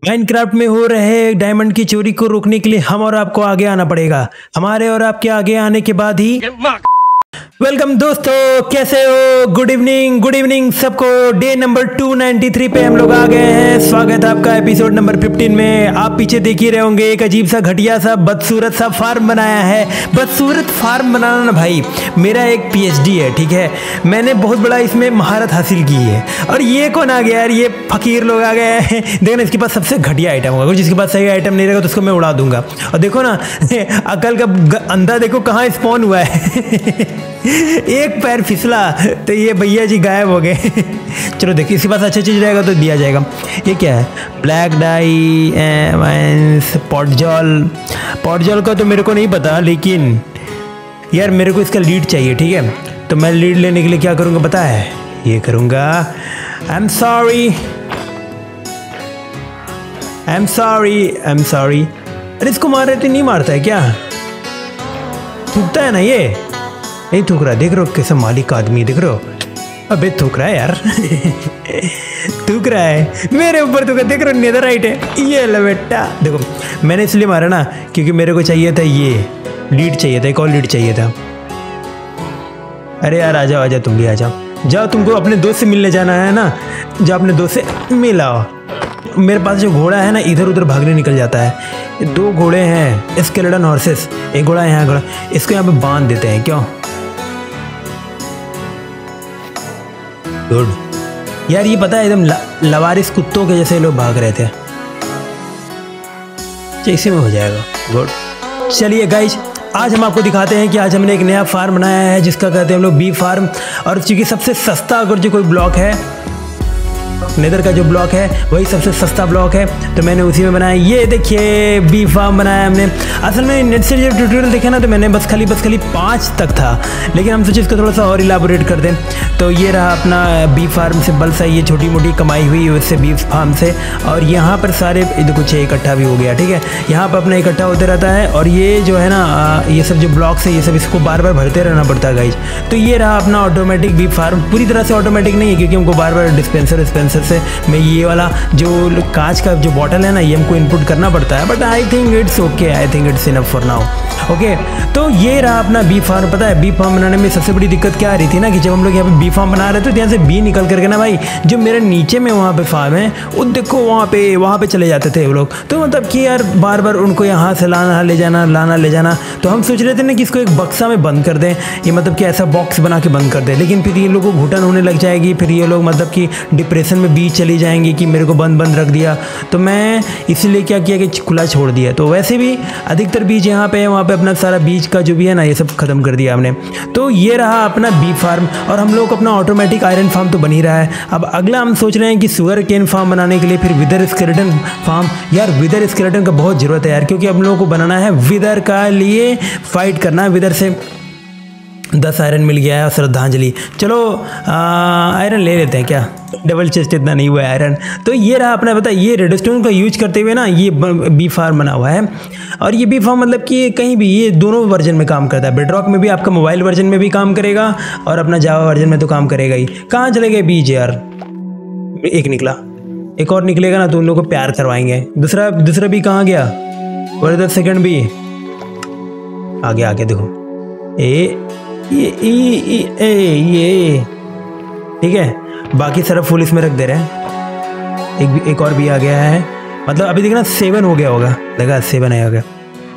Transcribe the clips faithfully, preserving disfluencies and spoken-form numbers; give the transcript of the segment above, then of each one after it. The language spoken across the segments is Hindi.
माइनक्राफ्ट में हो रहे डायमंड की चोरी को रोकने के लिए हम और आपको आगे आना पड़ेगा। हमारे और आपके आगे आने के बाद ही वेलकम दोस्तों, कैसे हो? गुड इवनिंग गुड इवनिंग सबको। डे नंबर दो सौ तिरानवे पे हम लोग आ गए हैं। स्वागत है आपका एपिसोड नंबर पंद्रह में। आप पीछे देख ही रहे होंगे एक अजीब सा घटिया सा बदसूरत सा फार्म बनाया है। बदसूरत फार्म बनाना ना भाई मेरा एक पीएचडी है, ठीक है। मैंने बहुत बड़ा इसमें महारत हासिल की है। और ये कौन आ गया यार? ये फकीर लोग आ गए हैं। देखो ना, इसके पास सबसे घटिया आइटम होगा। जिसके पास सही आइटम नहीं रहेगा तो उसको मैं उड़ा दूंगा। और देखो ना अकल का अंधा देखो कहाँ स्पॉन हुआ है। एक पैर फिसला तो ये भैया जी गायब हो गए। चलो देखिए, इसके पास अच्छा चीज़ रहेगा तो दिया जाएगा। ये क्या है? Black dye पॉटजॉल। पॉटजॉल का तो मेरे को नहीं पता, लेकिन यार मेरे को इसका लीड चाहिए, ठीक है। तो मैं लीड लेने के लिए क्या करूँगा पता है? ये करूँगा I am sorry I am sorry I am sorry. अरे इसको मार रहे थे, नहीं मारता है क्या? थूकता है ना ये? नहीं थूक रहा। देख रहे हो कैसा मालिक आदमी, देख रहे हो? अबे थूक रहा है यार। थूक रहा है मेरे ऊपर। थूका, देख रहे हो? नेदरराइट है ये। लो बेटा देखो, मैंने इसलिए मारा ना क्योंकि मेरे को चाहिए था ये लीड चाहिए था, एक और लीड चाहिए था। अरे यार आ जाओ आ जाओ, तुम भी आ जाओ। जाओ, तुमको अपने दोस्त से मिलने जाना है ना, जाओ अपने दोस्त से मिलाओ। मेरे पास जो घोड़ा है ना इधर उधर भागने निकल जाता है। दो घोड़े हैं, स्केलेटन हॉर्सेस। एक घोड़ा यहाँ घोड़ा, इसको यहाँ पे बांध देते हैं क्यों? गुड यार, ये पता है एकदम लवारिस कुत्तों के जैसे लोग भाग रहे थे। इसी में हो जाएगा। गुड। चलिए गाइज, आज हम आपको दिखाते हैं कि आज हमने एक नया फार्म बनाया है जिसका कहते हैं हम लोग बी फार्म। और चूंकि सबसे सस्ता अगर जो कोई ब्लॉक है, नेदर का जो ब्लॉक है वही सबसे सस्ता ब्लॉक है, तो मैंने उसी में बनाया। ये देखिए बी फार्म बनाया हमने। असल में नेट से जब ट्यूटोरियल देखा ना तो मैंने बस खाली बस खाली पाँच तक था, लेकिन हम सोचे इसको थोड़ा सा और इलाबोरेट कर दें। तो ये रहा अपना बी फार्म से बल सा ये छोटी मोटी कमाई हुई उससे बी फार्म से। और यहाँ पर सारे कुछ इकट्ठा भी हो गया, ठीक है। यहाँ पर अपना इकट्ठा होते रहता है। और ये जो है ना ये सब जो ब्लॉक्स है ये सब इसको बार बार भरते रहना पड़ता है गाइज। तो ये रहा अपना ऑटोमेटिक बी फार्म। पूरी तरह से ऑटोमेटिक नहीं है क्योंकि हमको बार बार डिस्पेंसर डिस्पेंसर से मैं ये वाला जो कांच का जो बॉटल है ना ये हमको इनपुट करना पड़ता है। But I think it's okay, I think it's enough for now. Okay, तो ये रहा अपना बी फार्म। पता है बी फार्म बनाने में सबसे बड़ी दिक्कत क्या आ रही थी ना कि जब हम लोग यहाँ पे बी फार्म बना रहे थे तो यहाँ से बी निकल करके ना भाई जो मेरे नीचे में वहाँ पे फार्म है वो देखो वहाँ पे वहाँ पे चले जाते थे वो लोग। तो मतलब कि यार बार बार उनको यहाँ से लाना ले जाना लाना ले जाना। तो हम सोच रहे थे ना कि इसको एक बक्सा में बंद कर दें, ये मतलब कि ऐसा बॉक्स बना के बंद कर दें। लेकिन फिर ये लोगों को घुटन होने लग जाएगी, फिर ये लोग मतलब कि डिप्रेशन में बीच चली जाएंगी कि मेरे को बंद बंद रख दिया। तो मैं इसीलिए क्या किया कि खुला छोड़ दिया। तो वैसे भी अधिकतर बीज यहाँ पे है, वहाँ पे अपना सारा बीज का जो भी है ना ये सब खत्म कर दिया हमने। तो ये रहा अपना बी फार्म। और हम लोग अपना ऑटोमेटिक आयरन फार्म तो बन ही रहा है। अब अगला हम सोच रहे हैं कि सुगर केन फार्म बनाने के लिए फिर विदर स्केलेटन फार्म। यार विदर स्केलेटन का बहुत ज़रूरत है यार, क्योंकि हम लोगों को बनाना है विदर का लिए फाइट करना है। विदर से दस आयरन मिल गया है और श्रद्धांजलि। चलो आयरन ले लेते हैं क्या? डबल चेस्ट इतना नहीं हुआ है आयरन। तो ये रहा अपना, पता है ये रेडस्टोन का यूज करते हुए ना ये बी फार्म बना हुआ है। और ये बी फार्म मतलब कि कहीं भी ये दोनों वर्जन में काम करता है। बेडरॉक में भी, आपका मोबाइल वर्जन में भी काम करेगा और अपना जावा वर्जन में तो काम करेगा ही। कहाँ चले गए बीज यार? एक निकला, एक और निकलेगा ना तो उन लोगों को प्यार करवाएंगे। दूसरा दूसरा भी कहाँ गया? और इधर सेकेंड भी आ गया, आगे देखो ए ये ये ये ये ठीक है। बाकी सारा फुल इसमें रख दे रहे हैं। एक भी एक और भी आ गया है, मतलब अभी देखना सेवन हो गया होगा, लगा सेवन आया गया।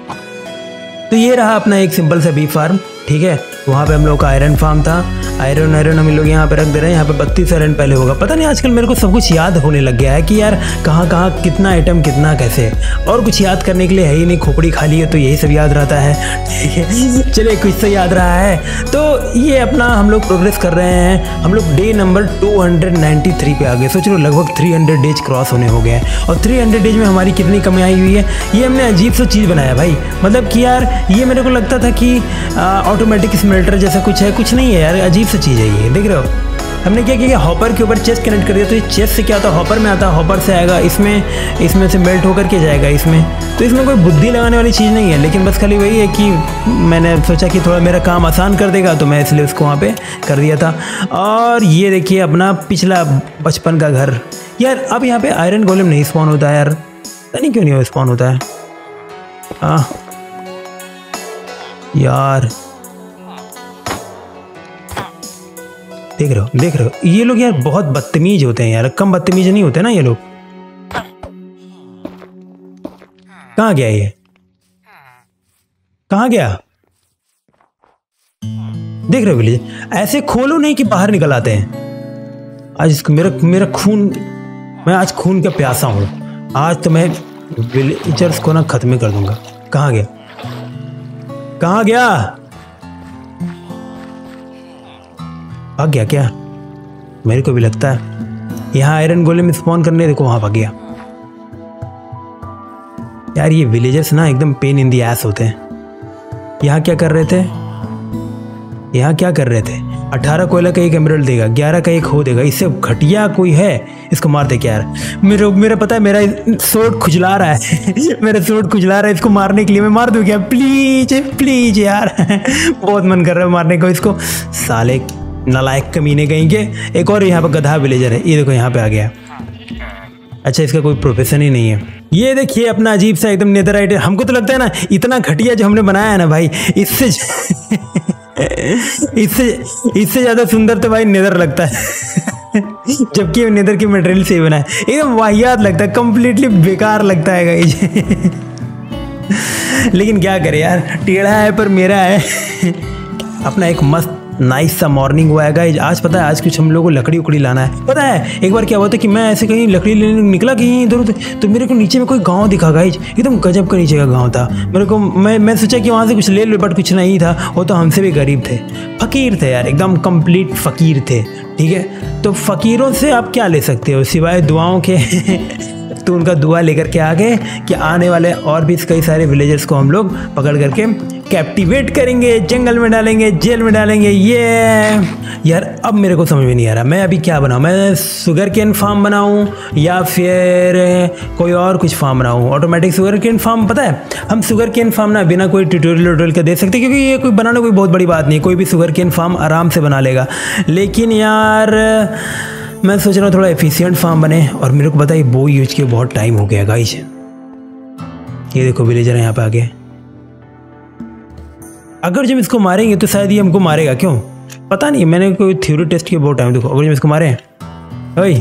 तो ये रहा अपना एक सिंपल सा बी फार्म, ठीक है। वहाँ पे हम लोग का आयरन फार्म था। आयरन आयरन हम लोग यहाँ पे रख दे रहे हैं। यहाँ पे बत्तीस आयरन पहले होगा। पता नहीं आजकल मेरे को सब कुछ याद होने लग गया है कि यार कहाँ कहाँ कितना आइटम कितना कैसे, और कुछ याद करने के लिए है ही नहीं। खोपड़ी खाली है तो यही सब याद रहता है, ठीक है। चलिए कुछ तो याद रहा है। तो ये अपना हम लोग प्रोग्रेस कर रहे हैं। हम लोग डे नंबर दो सौ तिरानवे पे आ गए। सोच लो लगभग तीन सौ डेज क्रॉस होने हो गए। और तीन सौ डेज में हमारी कितनी कमाई हुई है? ये हमने अजीब सा चीज़ बनाया भाई। मतलब कि यार ये मेरे को लगता था कि ऑटोमेटिक स्मेल्टर जैसा कुछ है, कुछ नहीं है यार, अजीब सी चीज़ है ये। देख रहे हो हमने क्या किया? हॉपर के ऊपर चेस्ट कनेक्ट कर दिया। तो ये चेस्ट से क्या होता है? हॉपर में आता है, हॉपर से आएगा इसमें, इसमें से मेल्ट होकर के जाएगा इसमें। तो इसमें कोई बुद्धि लगाने वाली चीज़ नहीं है, लेकिन बस खाली वही है कि मैंने सोचा कि थोड़ा मेरा काम आसान कर देगा तो मैं इसलिए उसको वहाँ पे कर दिया था। और ये देखिए अपना पिछला बचपन का घर। यार अब यहाँ पे आयरन गोलेम नहीं स्पॉन होता है यार, पता नहीं क्यों नहीं स्पॉन होता है। आ, यार देख रहे हो देख रहे हो ये लोग यार बहुत बदतमीज होते हैं यार, कम बदतमीज नहीं होते ना ये लोग। कहाँ गया ये, कहाँ गया? देख रहे हो विलेज, ऐसे खोलो नहीं कि बाहर निकल आते हैं। आज इसको मेरा मेरा खून, मैं आज खून का प्यासा हूं। आज तो मैं विलेजर्स को ना खत्म कर दूंगा। कहाँ गया, कहाँ गया? भाग गया क्या? मेरे को भी लगता है यहाँ आयरन गोलेम स्पॉन करने, देखो वहां भाग गया। यार ये विलेजर्स ना एकदम पेन इन दी एस होते हैं। यहाँ क्या कर रहे थे, यहाँ क्या कर रहे थे? अठारह कोयला का एक एमरल्ड देगा, ग्यारह का एक हो देगा। इससे घटिया कोई है? इसको मार दे क्या यार। मेरे मेरा पता है मेरा सोर्ड खुजला रहा है मेरा सोर्ड खुजला रहा है। इसको मारने के लिए मैं मार दूं क्या? प्लीज प्लीज यार बहुत मन कर रहा है मारने को इसको। साले नालायक कमीने कहेंगे। एक और यहाँ पे गधा विलेजर है, ये देखो यहाँ पे आ गया। अच्छा इसका कोई प्रोफेशन ही नहीं है। ये देखिए अपना अजीब सा एकदम नेदरराइट। हमको तो लगता है ना इतना घटिया जो हमने बनाया है ना भाई, इससे इससे इससे ज्यादा सुंदर तो भाई नेदर लगता है जबकि नेदर के मटेरियल से ही बना है। एकदम वाहियात लगता है, कंप्लीटली बेकार लगता है गाइस लेकिन क्या करे यार, टेढ़ा है पर मेरा है अपना एक मस्त नाइस सा मॉर्निंग हुआ है गाइस। आज पता है आज कुछ हम लोगों को लकड़ी उकड़ी लाना है। पता है एक बार क्या हुआ था कि मैं ऐसे कहीं लकड़ी लेने निकला कहीं इधर उधर, तो मेरे को नीचे में कोई गांव दिखा गाइस। एकदम गजब का नीचे का गांव था। मेरे को मैं मैं सोचा कि वहाँ से कुछ ले लो, बट कुछ नहीं था। वो तो हमसे भी गरीब थे, फकीर थे यार, एकदम कंप्लीट फकीर थे। ठीक है, तो फकीरों से आप क्या ले सकते हो सिवाय दुआओं के तो उनका दुआ लेकर के आ गए कि आने वाले और भी कई सारे विलेजर्स को हम लोग पकड़ करके कैप्टिवेट करेंगे, जंगल में डालेंगे, जेल में डालेंगे। ये यार अब मेरे को समझ में नहीं आ रहा मैं अभी क्या बनाऊँ। मैं शुगर केन फार्म बनाऊँ या फिर कोई और कुछ फार्म बनाऊँ? Automatic sugarcane farm. पता है हम शुगर केन फार्म ना बिना कोई ट्यूटोरियल व्यूटोरियल के दे सकते, क्योंकि ये कोई बनाना कोई बहुत बड़ी बात नहीं, कोई भी शुगर केन फार्म आराम से बना लेगा। लेकिन यार मैं सोच रहा हूँ थोड़ा एफिशिएंट फार्म बने। और मेरे को पता है बो यूज किए बहुत टाइम हो गया गाइस। ये देखो विलेजर यहाँ पे आ गए। अगर जब इसको मारेंगे तो शायद ये हमको मारेगा, क्यों पता नहीं, मैंने कोई थ्योरी टेस्ट किया बहुत टाइम। देखो अगर जब इसको मारे ओए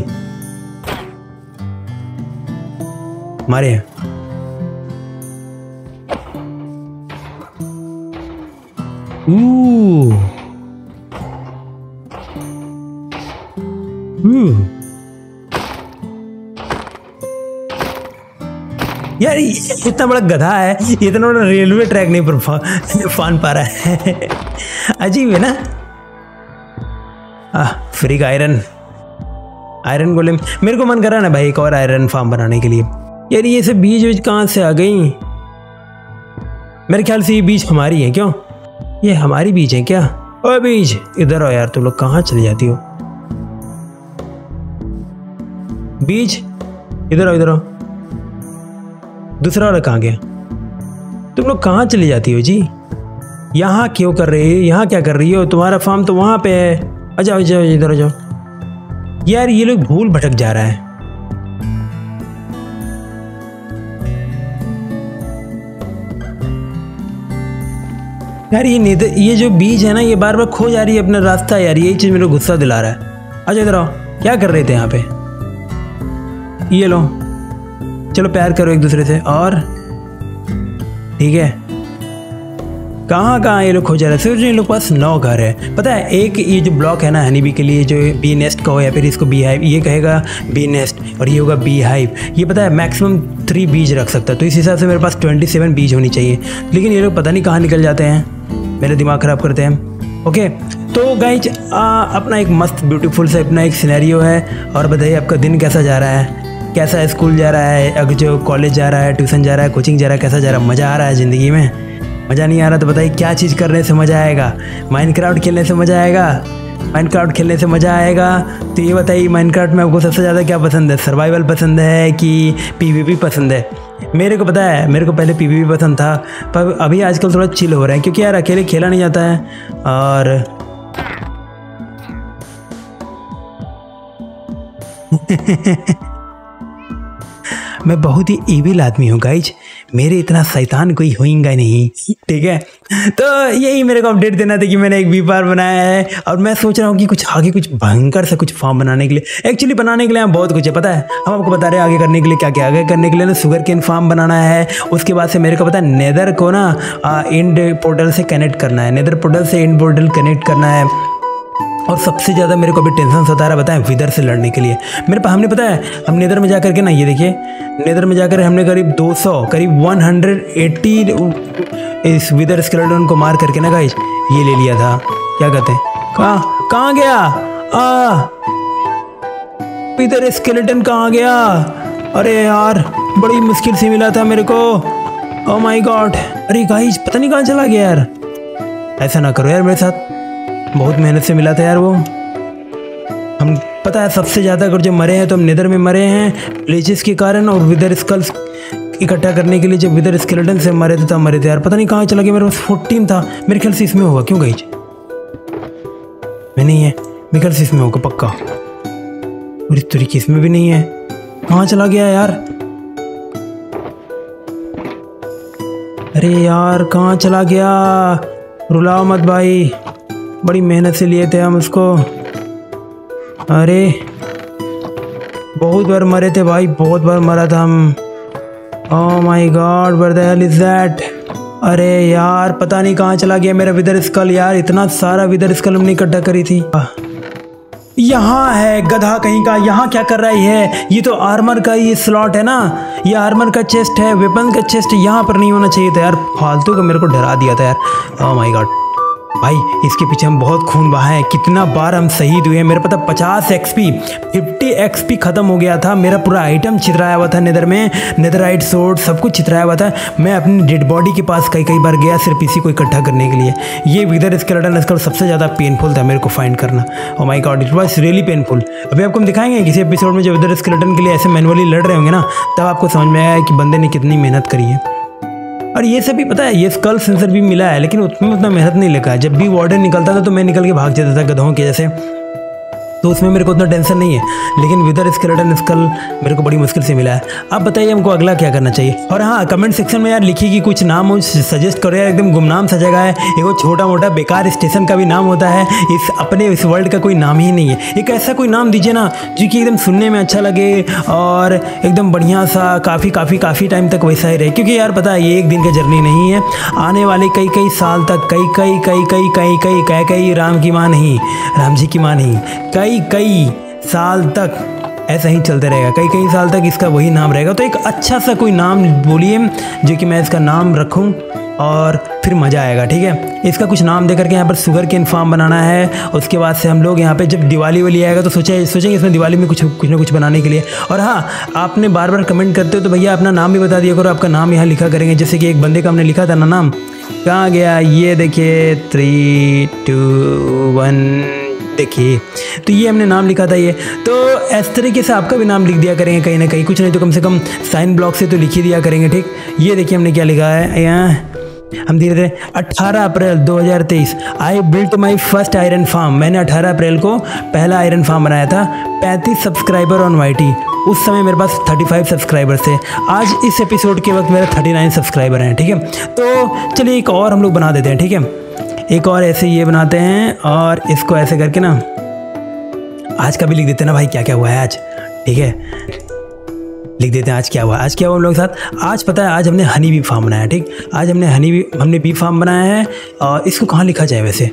मारे ऊ यार इतना बड़ा गधा है, इतना बड़ा रेलवे ट्रैक नहीं पर फान पा रहा है अजीब है ना। आ, फ्री का आयरन आयरन गोलेम। मेरे को मन कर रहा है ना भाई एक और आयरन फार्म बनाने के लिए। यार ये सब बीज बीज कहाँ से आ गई? मेरे ख्याल से ये बीज हमारी है। क्यों ये हमारी बीज है क्या? ओ बीज इधर आओ यार, तुम लोग कहाँ चले जाती हो? बीज इधर आओ, इधर आओ। दूसरा वाला कहाँ गया? तुम लोग कहाँ चली जाती हो जी? यहाँ क्यों कर रही हो? यहाँ क्या कर रही हो? तुम्हारा फार्म तो वहाँ पे है। आ जाओ जाओ इधर आ जाओ। यार ये लोग भूल भटक जा रहा है। यार ये नेदर ये जो बीज है ना ये बार बार खो जा रही है अपना रास्ता। यार यही चीज मेरे को गुस्सा दिला रहा है। आ जाओ इधर आओ। क्या कर रहे थे यहाँ पे? ये लो, चलो प्यार करो एक दूसरे से। और ठीक है, कहाँ कहाँ ये लोग खो जा रहे हैं। सिर्फ इन लोग पास नौ घर है। पता है एक ये जो ब्लॉक है ना हनी बी के लिए, जो बी नेस्ट का हो या फिर इसको बी हाइव, ये कहेगा बी नेस्ट और ये होगा बी हाइव। ये पता है मैक्सिमम थ्री बीज रख सकता है, तो इस हिसाब से मेरे पास ट्वेंटी सेवन बीज होनी चाहिए। लेकिन ये लोग पता नहीं कहाँ निकल जाते हैं, मेरा दिमाग ख़राब करते हैं। ओके तो गाइज अपना एक मस्त ब्यूटीफुल सा अपना एक सिनेरियो है। और बताइए आपका दिन कैसा जा रहा है, कैसा स्कूल जा रहा है, अगर जो कॉलेज जा रहा है, ट्यूशन जा रहा है, कोचिंग जा रहा है, कैसा जा रहा है? मज़ा आ रहा है ज़िंदगी में? मज़ा नहीं आ रहा तो बताइए क्या चीज़ करने से मज़ा आएगा? माइनक्राफ्ट खेलने से मज़ा आएगा? माइनक्राफ्ट खेलने से मज़ा आएगा तो ये बताइए माइनक्राफ्ट में आपको सबसे ज़्यादा क्या पसंद है? सर्वाइवल पसंद है कि पीवीपी पसंद है? मेरे को पता है मेरे को पहले पीवीपी पसंद था, पर अभी आजकल थोड़ा चिल हो रहा है क्योंकि यार अकेले खेला नहीं जाता है। और मैं बहुत ही ईविल आदमी हूँ गाइज, मेरे इतना शैतान कोई होएगा नहीं, ठीक है। तो यही मेरे को अपडेट देना था कि मैंने एक बी फार्म बनाया है और मैं सोच रहा हूँ कि कुछ आगे कुछ भयंकर से कुछ फार्म बनाने के लिए, एक्चुअली बनाने के लिए हम बहुत कुछ है, पता है हम आपको बता रहे हैं आगे करने के लिए क्या क्या। आगे करने के लिए ना शुगर केन फार्म बनाना है, उसके बाद से मेरे को पता है नेदर को ना इंड पोर्टल से कनेक्ट करना है, नेदर पोर्टल से इंड पोर्टल कनेक्ट करना है। और सबसे ज़्यादा मेरे को अभी टेंशन सता रहा बताएं विदर से लड़ने के लिए। मेरे पास हमने पता है हम नेदर में जाकर के ना, ये देखिए नेदर में जाकर हमने करीब दो सौ करीब एक सौ अस्सी इस विदर स्केलेटन को मार करके ना गाइस ये ले लिया था। क्या कहते हैं, कहाँ कहाँ गया आ विदर स्केलेटन कहाँ गया? अरे यार बड़ी मुश्किल से मिला था मेरे को, ओह माय गॉड। अरे गाइस पता नहीं कहाँ चला गया यार, ऐसा ना करो यार मेरे साथ, बहुत मेहनत से मिला था यार वो। हम पता है सबसे ज़्यादा अगर जो मरे हैं तो हम नेदर में मरे हैं प्लेजेस के कारण, और विदर स्कल्स इकट्ठा करने के लिए जब विदर स्केलेटन से मरे थे तब मरे थे यार। पता नहीं कहाँ चला गया, मेरे पास फोर्टीन था, मेरे ख्याल से इसमें होगा। क्यों गई मैं नहीं है, मेरे ख्याल से इसमें होगा पक्का, और इस तरीके इसमें भी नहीं है। कहाँ चला गया यार? अरे यार कहाँ चला गया? रुलाओ मत भाई, बड़ी मेहनत से लिए थे हम उसको। अरे बहुत बार मरे थे भाई, बहुत बार मरा था हम। Oh my god where the hell is that? अरे यार पता नहीं कहाँ चला गया मेरा विदर स्कल यार, इतना सारा विदर स्कल हमने इकट्ठा करी थी। यहाँ है गधा कहीं का, यहाँ क्या कर रहा है? ये तो आर्मर का ये स्लॉट है ना, ये आर्मर का चेस्ट है, वेपन का चेस्ट यहाँ पर नहीं होना चाहिए था यार, फालतू का मेरे को डरा दिया था यार। ओह माय गॉड भाई इसके पीछे हम बहुत खून बहाए हैं, कितना बार हम शहीद हुए हैं। मेरे पता पचास एक्सपी फिफ्टी एक्सपी खत्म हो गया था, मेरा पूरा आइटम चितराया हुआ था नेदर में, नेदराइट सोर्ड सब कुछ चितराया हुआ था। मैं अपनी डेड बॉडी के पास कई कई बार गया सिर्फ इसी को इकट्ठा करने के लिए। ये विदर स्केलेटन स्कल सबसे ज़्यादा पेनफुल था मेरे को फाइंड करना। Oh my god it was really painful. अभी आपको हम दिखाएंगे किसी एपिसोड में जब विदर स्केलेटन के लिए ऐसे मैनुअली लड़ रहे होंगे ना, तब आपको समझ में आया कि बंदे ने कितनी मेहनत करी है। और ये सब भी पता है, ये स्कल सेंसर भी मिला है, लेकिन उसमें उतना मेहनत नहीं लगा। जब भी वार्डन निकलता था तो मैं निकल के भाग जाता था गधों के जैसे, तो उसमें मेरे को उतना टेंशन नहीं है। लेकिन विदर स्केलेटन स्कल मेरे को बड़ी मुश्किल से मिला है। आप बताइए हमको अगला क्या करना चाहिए। और हाँ कमेंट सेक्शन में यार लिखिए कि कुछ नाम सजेस्ट करो यार, एकदम गुमनाम सा जगह है, एक छोटा मोटा बेकार स्टेशन का भी नाम होता है, इस अपने इस वर्ल्ड का कोई नाम ही नहीं है। एक ऐसा कोई नाम दीजिए ना जो कि एकदम सुनने में अच्छा लगे और एकदम बढ़िया सा, काफ़ी काफ़ी काफ़ी टाइम तक वैसा ही रहे। क्योंकि यार पता है ये एक दिन का जर्नी नहीं है, आने वाले कई कई साल तक, कई कई कई कई कई कई कई कई राम की माँ नहीं, राम जी की माँ नहीं, कई कई साल तक ऐसा ही चलते रहेगा, कई कई साल तक इसका वही नाम रहेगा। तो एक अच्छा सा कोई नाम बोलिए जो कि मैं इसका नाम रखूं और फिर मज़ा आएगा, ठीक है। इसका कुछ नाम दे करके यहाँ पर शुगर केन फार्म बनाना है। उसके बाद से हम लोग यहाँ पे जब दिवाली वाली आएगा तो सोचे सोचेंगे इसमें दिवाली में कुछ कुछ ना कुछ बनाने के लिए। और हाँ आपने बार बार कमेंट करते हो तो भैया अपना नाम भी बता दिया करो, आपका नाम यहाँ लिखा करेंगे। जैसे कि एक बंदे का हमने लिखा था ना नाम, कहाँ गया ये देखिए, थ्री टू वन देखिए, तो ये हमने नाम लिखा था ये। तो इस तरीके से आपका भी नाम लिख दिया करेंगे कहीं ना कहीं, कुछ नहीं तो कम से कम साइन ब्लॉक से तो लिख ही दिया करेंगे, ठीक। ये देखिए हमने क्या लिखा है यहाँ, हम धीरे धीरे अठारह अप्रैल दो हज़ार तेईस I built my first iron farm. मैंने अठारह अप्रैल को पहला आयरन फार्म बनाया था। पैंतीस सब्सक्राइबर ऑन वाईटी, उस समय मेरे पास पैंतीस सब्सक्राइबर थे। आज इस एपिसोड के वक्त मेरे उनतालीस सब्सक्राइबर हैं, ठीक है। तो चलिए एक और हम लोग बना देते हैं, ठीक है। एक और ऐसे ये बनाते हैं और इसको ऐसे करके ना आज का भी लिख देते हैं ना भाई, क्या क्या हुआ है आज, ठीक है। लिख देते हैं आज क्या हुआ, आज क्या हुआ हम लोग के साथ। आज पता है आज हमने हनी बी फार्म बनाया, ठीक। आज हमने हनी बी हमने बी फार्म बनाया है। और इसको कहाँ लिखा जाए वैसे,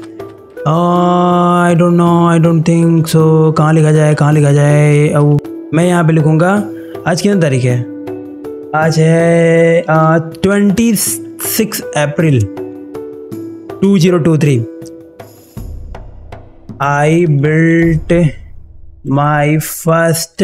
I don't know, I don't think so. कहाँ लिखा जाए, कहाँ लिखा जाए? अब मैं यहाँ पे लिखूँगा, आज कितनी तारीख है? आज है twenty six April two zero two three. I built my first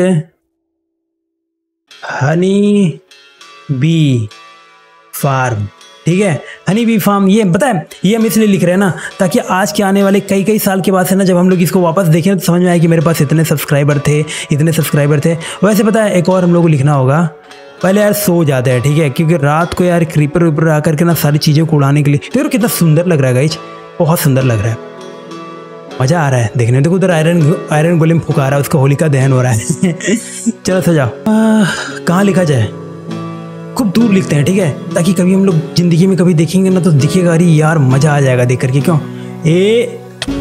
honey bee farm, ठीक है। हनी बी फार्म, ये पता है ये हम इसलिए लिख रहे हैं ना ताकि आज के आने वाले कई कई साल के बाद से ना जब हम लोग इसको वापस देखें तो समझ में आए कि मेरे पास इतने सब्सक्राइबर थे, इतने सब्सक्राइबर थे। वैसे पता है एक और हम लोग को लिखना होगा, पहले यार सो जाते हैं, ठीक है। क्योंकि रात को यार क्रीपर वीपर आकर के ना सारी चीज़ों को उड़ाने के लिए, तो यार कितना सुंदर लग रहा है गाइज, बहुत सुंदर लग रहा है, मज़ा आ रहा है देखने में। देखो उधर आयरन आयरन गोलेम फुका रहा है, उसका होलिका दहन हो रहा है चलो सो जाओ। कहाँ लिखा जाए? खूब दूर लिखते हैं, ठीक है, ताकि कभी हम लोग जिंदगी में कभी देखेंगे ना तो दिखेगा अरे यार मजा आ जाएगा देख करके। क्यों ए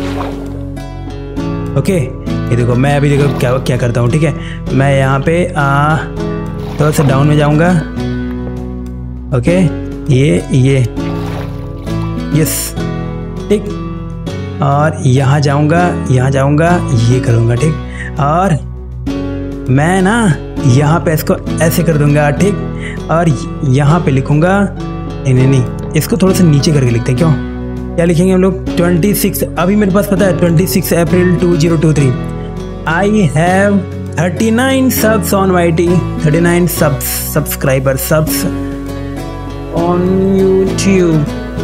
ओके, ये देखो मैं अभी देखो क्या क्या करता हूँ, ठीक है। मैं यहाँ पे आ थोड़ा सा डाउन में जाऊँगा। ओके, ये ये यस ठीक, और यहाँ जाऊँगा, यहाँ जाऊँगा, ये करूँगा ठीक, और मैं ना यहाँ पे इसको ऐसे कर दूँगा ठीक, और यहाँ पे लिखूँगा, नहीं नहीं नहीं इसको थोड़ा सा नीचे करके लिखते हैं। क्यों, क्या लिखेंगे हम लोग? छब्बीस, अभी मेरे पास पता है छब्बीस अप्रैल दो हज़ार तेईस। I have thirty nine subs on Y T, thirty nine subs subscriber subs on YouTube.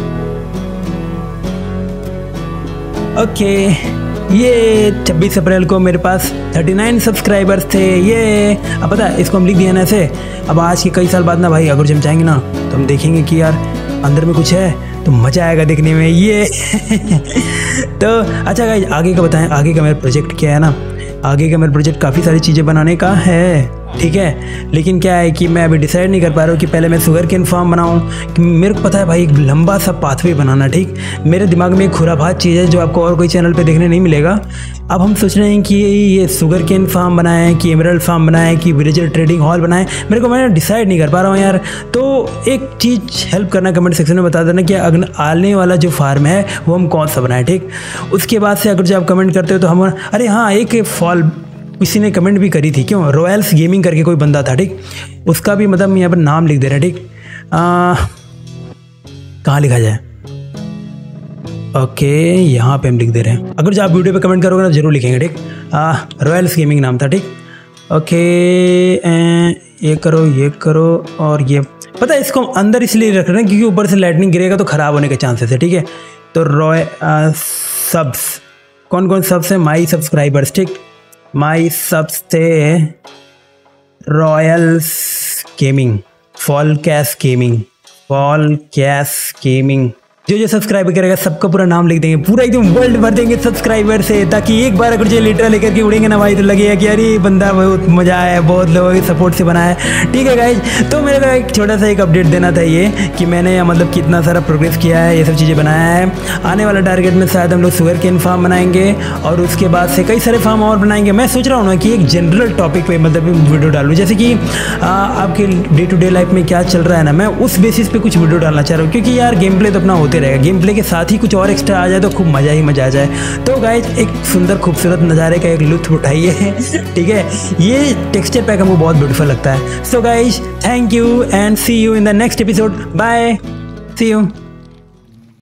Okay, ये छब्बीस अप्रैल को मेरे पास उनतालीस सब्सक्राइबर्स थे। ये अब पता है इसको हम लिख दिए ना ऐसे। अब आज के कई साल बाद ना भाई अगर जब जाएंगे ना तो हम देखेंगे कि यार अंदर में कुछ है तो मज़ा आएगा देखने में। ये तो अच्छा गाइस, आगे का बताएं, आगे का मेरा प्रोजेक्ट क्या है ना। आगे का मेरा प्रोजेक्ट काफ़ी सारी चीज़ें बनाने का है, ठीक है, लेकिन क्या है कि मैं अभी डिसाइड नहीं कर पा रहा हूँ कि पहले मैं शुगर केन फार्म बनाऊँ, कि मेरे को पता है भाई एक लंबा सा पाथवे बनाना, ठीक। मेरे दिमाग में एक खुराफात चीज़ है जो आपको और कोई चैनल पे देखने नहीं मिलेगा। अब हम सोच रहे हैं कि ये शुगर केन फार्म बनाएं कि एमरल्ड फार्म बनाएं कि विलेजर ट्रेडिंग हॉल बनाएं, मेरे को मैं डिसाइड नहीं कर पा रहा हूँ यार। तो एक चीज़ हेल्प करना, कमेंट सेक्शन में बता देना कि अगर आने वाला जो फार्म है वो हम कौन सा बनाएं, ठीक। उसके बाद से अगर जो आप कमेंट करते हो तो हम, अरे हाँ एक फॉल किसी ने कमेंट भी करी थी, क्यों, रॉयल्स गेमिंग करके कोई बंदा था, ठीक, उसका भी मतलब यहाँ पर नाम लिख दे रहा है, ठीक। कहाँ लिखा जाए? ओके, यहाँ पे हम लिख दे रहे हैं। अगर जो आप वीडियो पे कमेंट करोगे ना जरूर लिखेंगे, ठीक। रॉयल्स गेमिंग नाम था, ठीक। ओके, ये करो, ये करो, और ये पता है इसको अंदर इसलिए रख रहे हैं क्योंकि ऊपर से लाइटनिंग गिरेगा तो ख़राब होने के चांसेस है, ठीक है। तो रॉय सब्स, कौन कौन सब्स है? माई सब्सक्राइबर्स, ठीक, माई सब्स थे Royals Gaming, Fall Cash Gaming, Fall Cash Gaming. जो जो सब्सक्राइब करेगा सबका पूरा नाम लिख देंगे, पूरा एकदम वर्ल्ड भर देंगे सब्सक्राइबर से, ताकि एक बार अगर जो लीटर लेकर के उड़ेंगे ना भाई तो लगेगा कि अरे बंदा बहुत मजा आया, बहुत लोगों के सपोर्ट से बनाया है, ठीक है गाइज। तो मेरे को एक छोटा सा एक अपडेट देना था ये कि मैंने मतलब कितना सारा प्रोग्रेस किया है, ये सब चीज़ें बनाया है। आने वाला टारगेट में शायद हम लोग शुगर केन फार्म बनाएंगे और उसके बाद से कई सारे फार्म और बनाएंगे। मैं सोच रहा हूँ ना कि एक जनरल टॉपिक पर मतलब वीडियो डालूँ, जैसे कि आपके डे टू डे लाइफ में क्या चल रहा है ना, मैं उस बेसिस पे कुछ वीडियो डालना चाह रहा हूँ, क्योंकि यार गेम प्ले तो अपना होते रहेगा, गेम प्ले के साथ ही कुछ और एक्स्ट्रा आ जाए तो खूब मज़ा ही मज़ा आ जाए। तो गाइज एक सुंदर खूबसूरत नज़ारे का एक लुत्फ उठाइए, ठीक है। ये टेक्सचर पैक हमको बहुत ब्यूटीफुल लगता है। So guys thank you and see you in the next episode, bye, see you.